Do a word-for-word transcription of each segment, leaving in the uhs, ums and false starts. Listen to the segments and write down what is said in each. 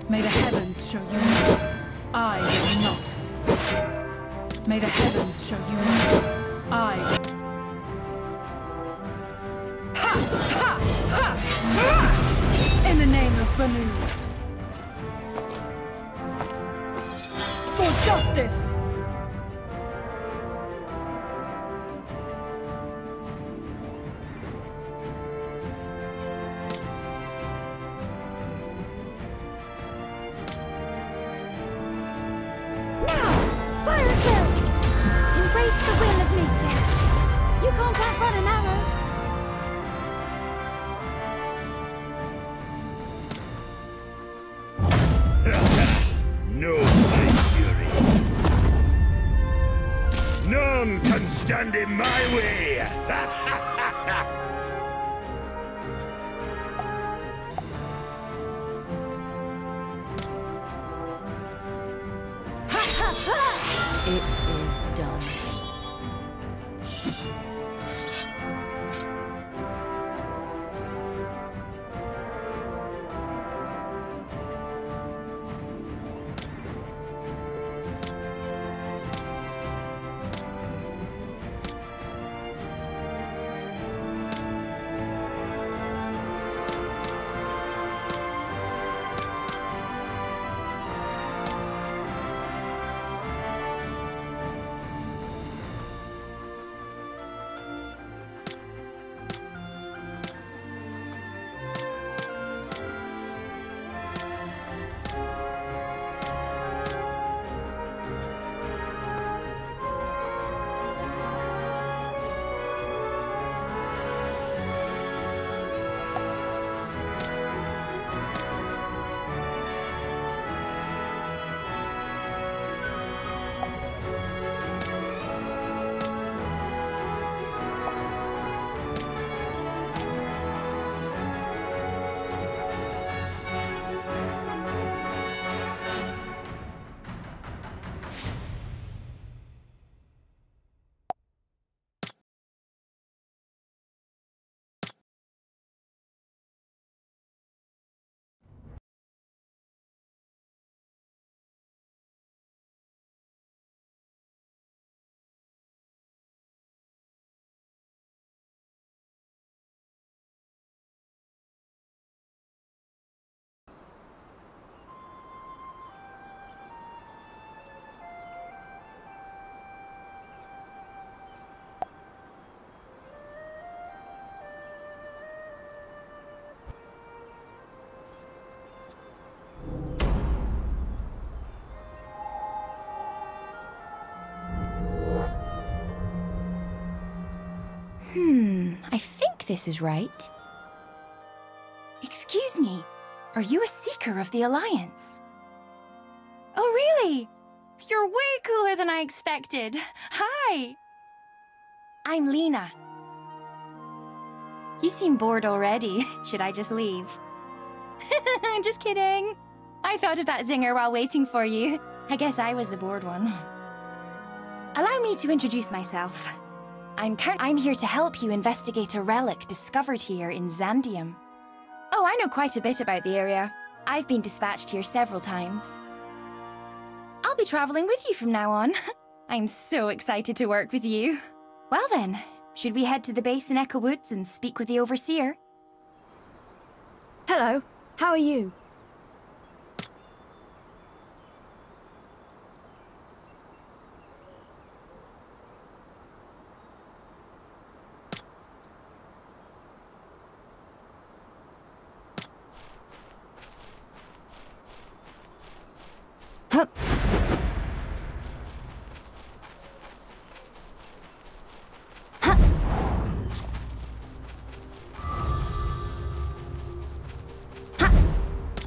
May the heavens show you mercy. I will not. May the heavens show you mercy. I will. Ha! Ha! Ha! Ha! In the name of Banu. For justice! Stand in my way! It is done. Hmm, I think this is right. Excuse me, are you a Seeker of the Alliance? Oh, really? You're way cooler than I expected. Hi! I'm Lena. You seem bored already. Should I just leave? Just kidding. I thought of that zinger while waiting for you. I guess I was the bored one. Allow me to introduce myself. I'm Count. I'm here to help you investigate a relic discovered here in Zandium. Oh, I know quite a bit about the area. I've been dispatched here several times. I'll be traveling with you from now on. I'm so excited to work with you. Well then, should we head to the base in Echo Woods and speak with the Overseer? Hello, how are you? Huh. Huh. Huh.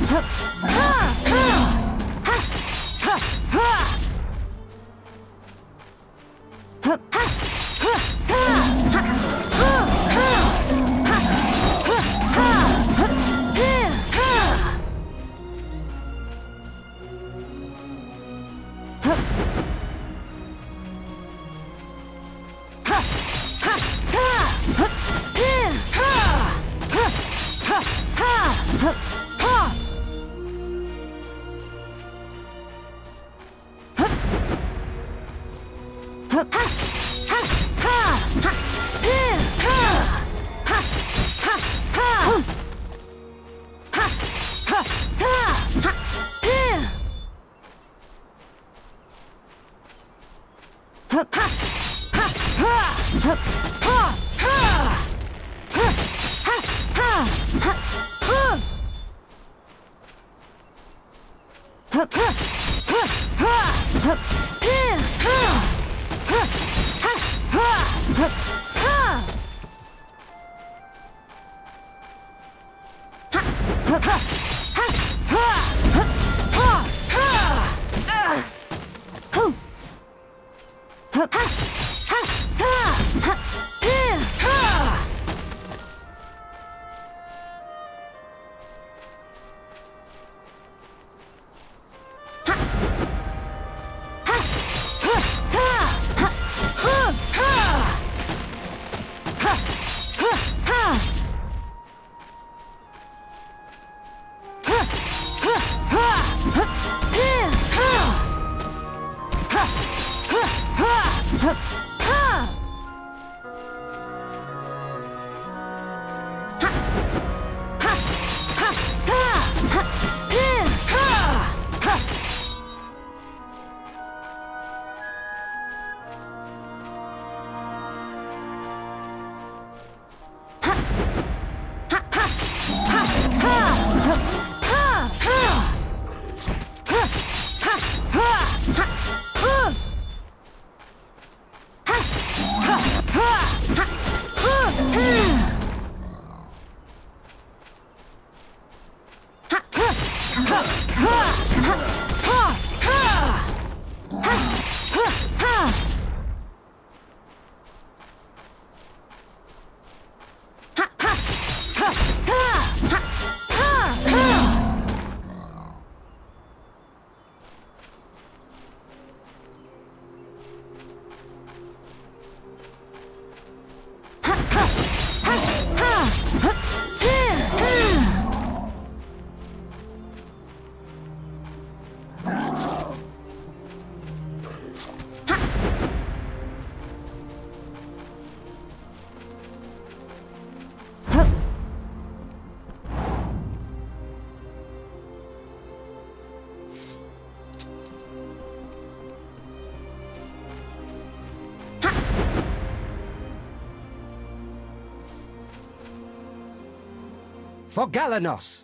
For Galanos!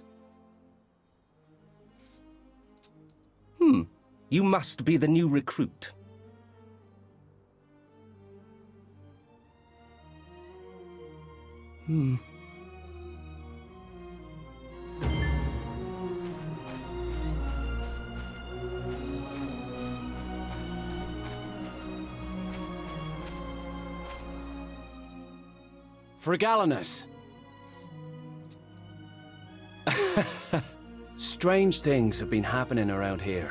Hmm. You must be the new recruit. Hmm. For Galanos. Strange things have been happening around here.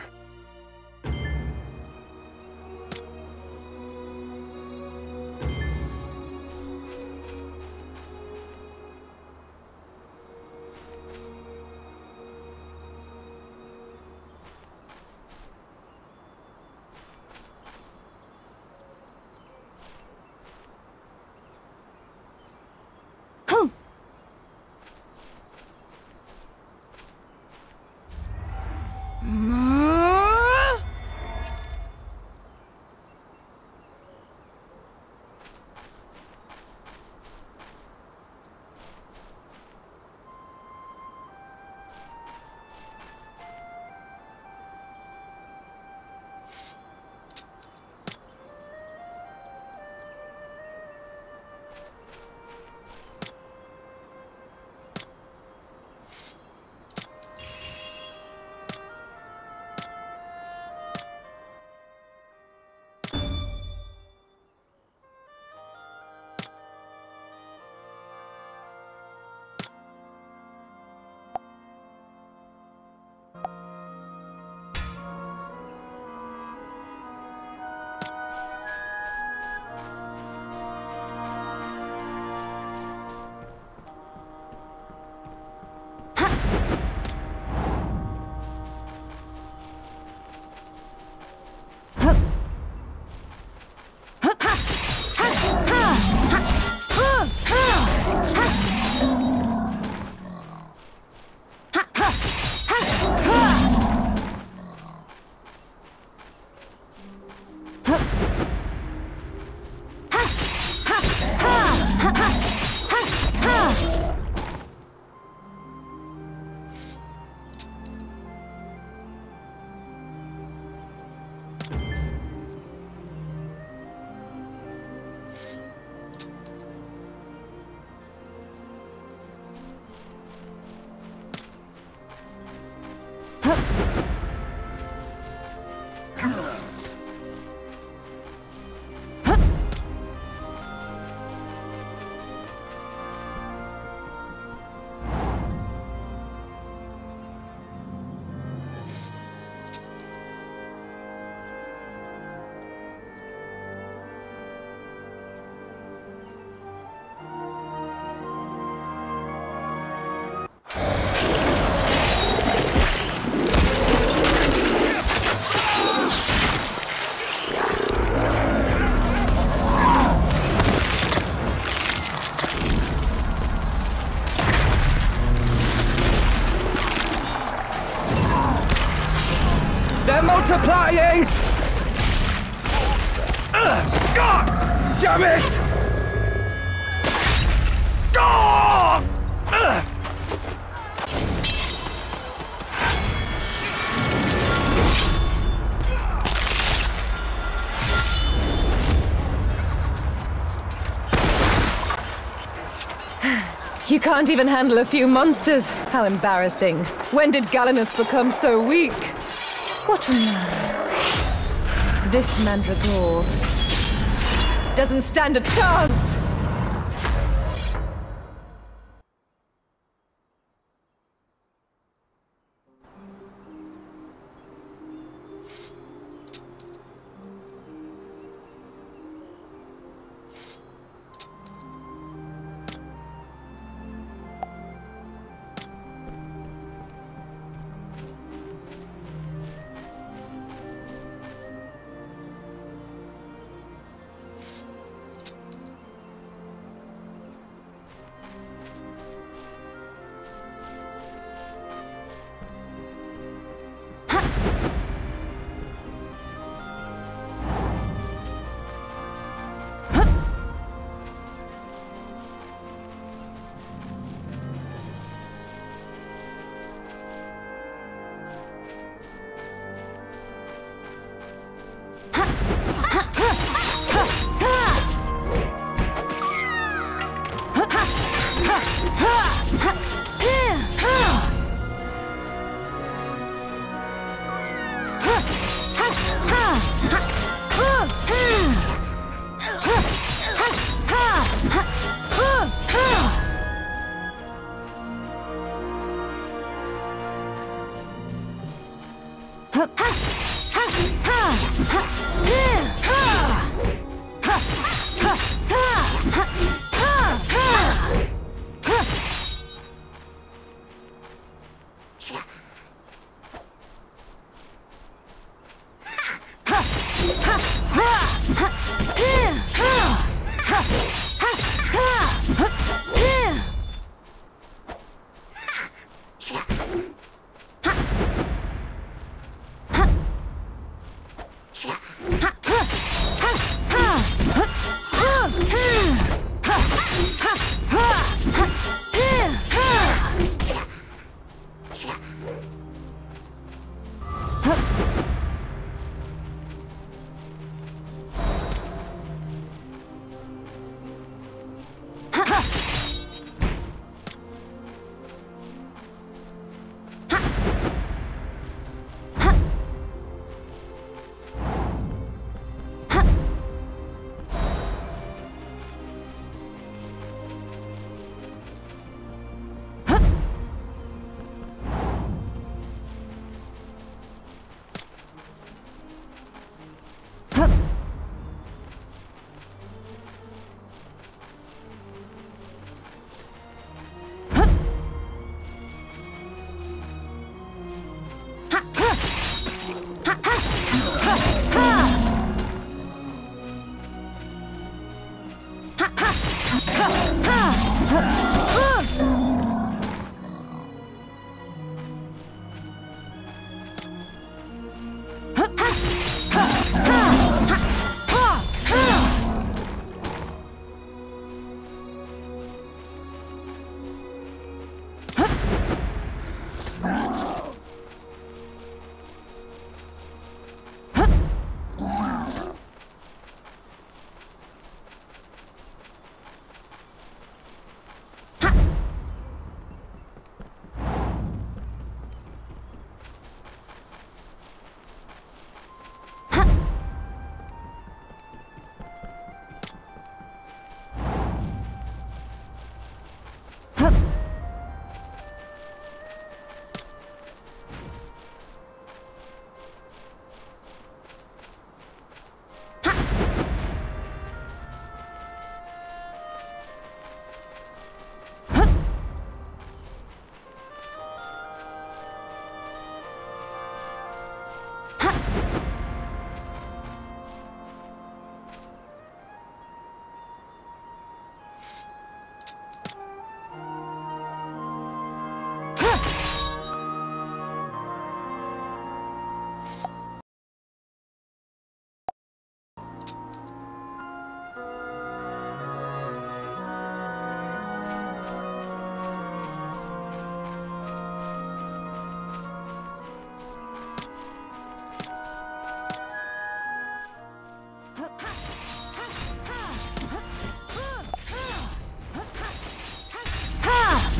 Mm-hmm. dying! Uh, God damn it! God! Uh. You can't even handle a few monsters. How embarrassing. When did Galenus become so weak? What a man. This Mandragore doesn't stand a chance!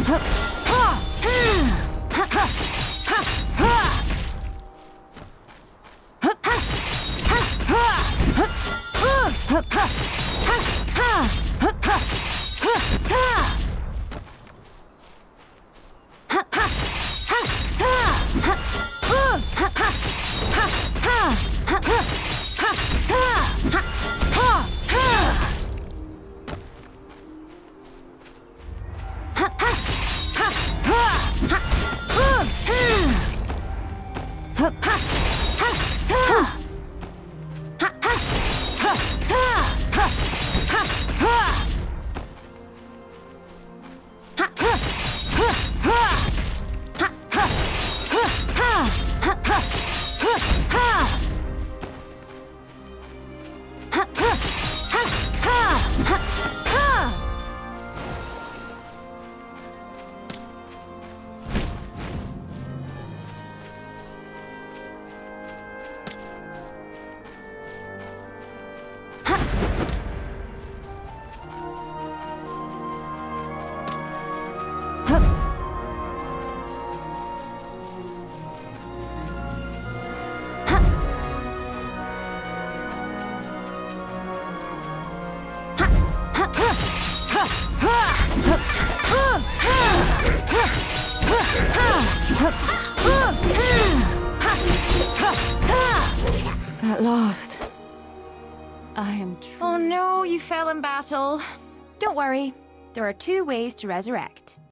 At last. I am true. Oh no, you fell in battle. Don't worry, there are two ways to resurrect.